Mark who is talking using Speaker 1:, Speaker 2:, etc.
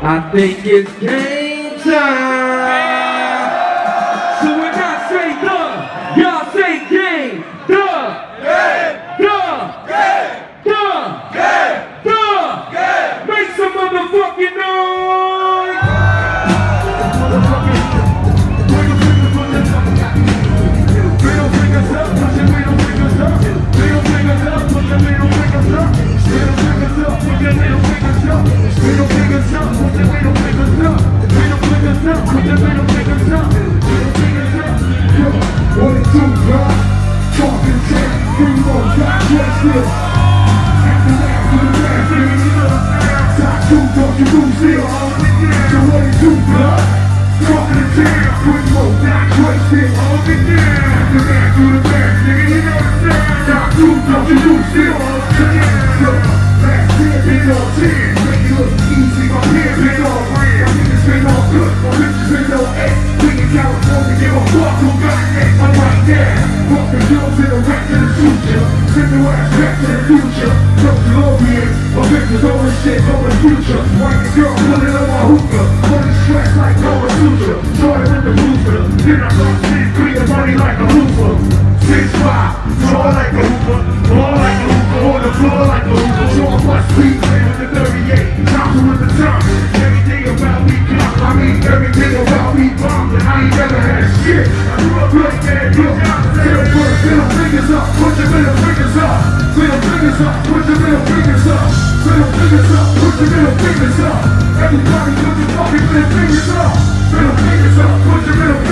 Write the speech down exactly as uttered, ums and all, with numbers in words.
Speaker 1: I think it's game time. So when I say the, y'all say game. The,
Speaker 2: Game.
Speaker 1: the,
Speaker 2: Game.
Speaker 1: the,
Speaker 2: Game.
Speaker 1: the.
Speaker 2: Game.
Speaker 1: Make some motherfucking noise. Middle fingers up, put your middle fingers up. Middle fingers up, put your middle fingers up. Middle fingers up, put your middle fingers up. Middle fingers up, put your middle fingers up. Middle fingers up, put your middle fingers up. Middle fingers up.
Speaker 3: Yo, one and two, bro. Talking ten, three more, got twisted. After that, to the last, nigga. Top two, don't you lose it. So one and two, bro. Talking ten, three more, got twisted. After that, to the last, nigga. Top two, don't you lose it. Yo, last ten, been on ten. Make it look easy, my pen been on red. My niggas been on good, my bitches been on X. We in California, give a fuck who got next. I'm right there. Fuck the girls in the rest of the future. Send your ass back to the future. Don't you love me? My bitches over shit over the future. White girl pulling on my hookah. Money stress like Nova Sutra. Started with the booster. Then I got six three and money like a hooper. Six five, draw like a hooper. Ball like a hooper. On the floor like a hooper. So I must be playing with the thirty-eight. Thompson with the time. Everything about me clock. I mean everything about me bomb. And I ain't never had shit. I grew up like that. Look, middle first, middle fingers up. Put your middle fingers up. Middle fingers up. Put your middle fingers up. Middle fingers up. Put your middle fingers up. Everybody put your fucking middle fingers up. Middle fingers up. Put your middle fingers up.